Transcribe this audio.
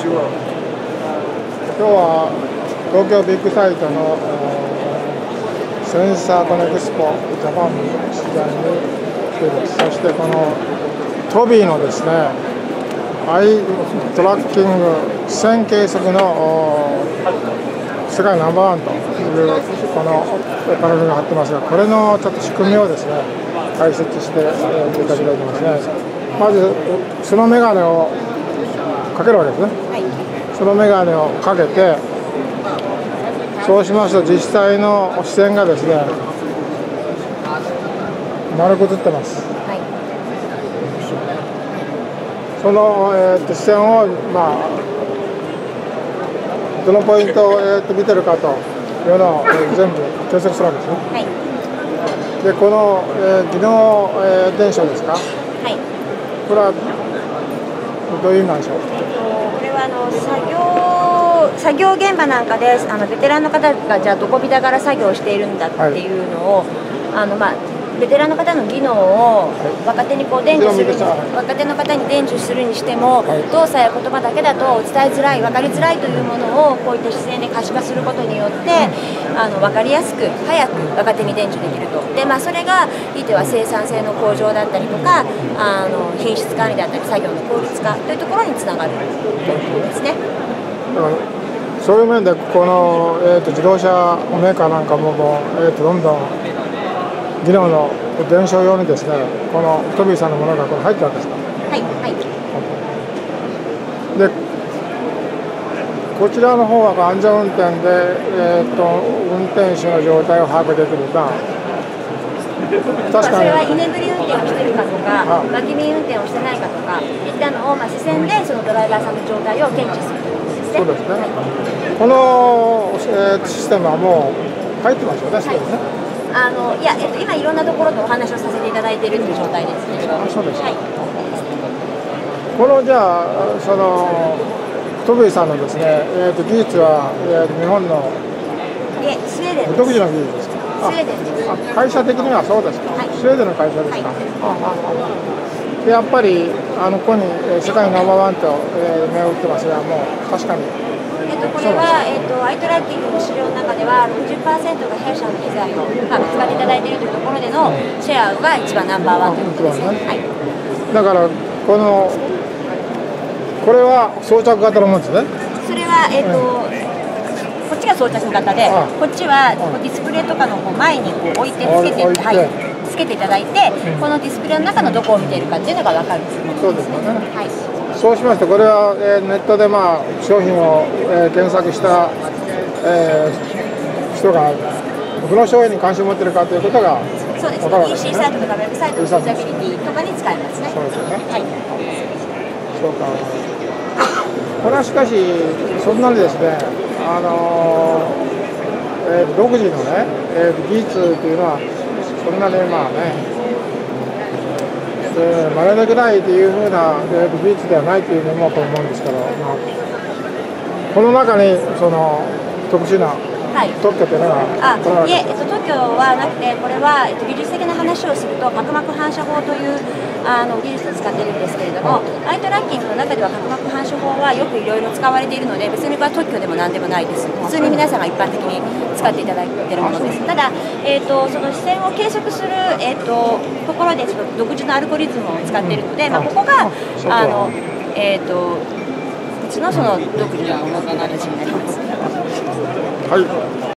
今日は東京ビッグサイトのセンサーコネクスポジャパンの取材に来ています。そしてこのトビーのですね、アイトラッキング1000計測の世界ナンバーワンというこのパネルが貼ってますが、これのちょっと仕組みをですね解説していただきたいと思いますね。まずそのメガネをかけるわけですね。そのメガネをかけて、そうしますと実際の視線がですね丸く映ってます。その、視線を、どのポイントを、見てるかというのを、全部計測するわけですね。でこの、技能、伝承ですか。これはどういう意味なんでしょう。 これは作業現場なんかでベテランの方がじゃあどこびだから作業をしているんだっていうのを、ベテランの方の技能を若手に伝授する若手の方に伝授するにしても、動作や言葉だけだと伝えづらい、分かりづらいというものをこういった姿勢で可視化することによって分かりやすく早く若手に伝授できると。で、それがひいては生産性の向上だったりとか品質管理だったり作業の効率化というところにつながるということですね。 そういう面でこの、自動車メーカーなんかもどんどん技能の伝承用にですね、このトビーさんのものがこれ入ってるわけですか。で、こちらの方は安全運転で、運転手の状態を把握できるが、 確かにそれは居眠り運転をしているかとか、脇見運転をしてないかとかいったのを、視線でそのドライバーさんの状態を検知するということですね。 そうですね。この、システムはもう入ってますよね。 いや、今いろんなところとお話をさせていただいているという状態ですけれども。 そうです。このじゃあそのトビーさんのですね、技術は、日本のスウェーデン独自の技術ですか。 スウェーデンです。 会社的にはそうですか。スウェーデンの会社ですか。でやっぱりここに世界ナンバーワンと、銘打ってますが、もう確かに。 これは、アイトラッキングの資料の中では 60% が弊社の機材を、使っていただいているというところでのシェアが一番ナンバーワンということですね。 だからこれは装着型のものですね。 それは、こっちが装着型で、こっちはディスプレイとかの前に置いてつけていただいて、このディスプレイの中のどこを見ているかっていうのが分かる。 そうですよね。そうしますと、これは、ネットで商品を、検索した、人がどの商品に関心を持っているかということがそうですね。EC サイトとかウェブサイトのユーザビリティとかに使えますね。 そうですよね。そうか。これはしかしそんなにですね、独自のね、技術というのはそんなに真似できないというふうな技術ではないというのも思うんですけど、この中にその特殊な特許というのがいえ、特許はなくて、これは、技術的な話をすると角膜反射法という技術を使っているんですけれども、アイトラッキングの中では角膜反射法はよくいろいろ使われているので、別にこれは特許でも何でもないです。普通に皆さんが一般的に使っていただいているものです。ただ、その視線を計測する、ところでその独自のアルゴリズムを使っているので、ここがうちのその独自のものという形になります。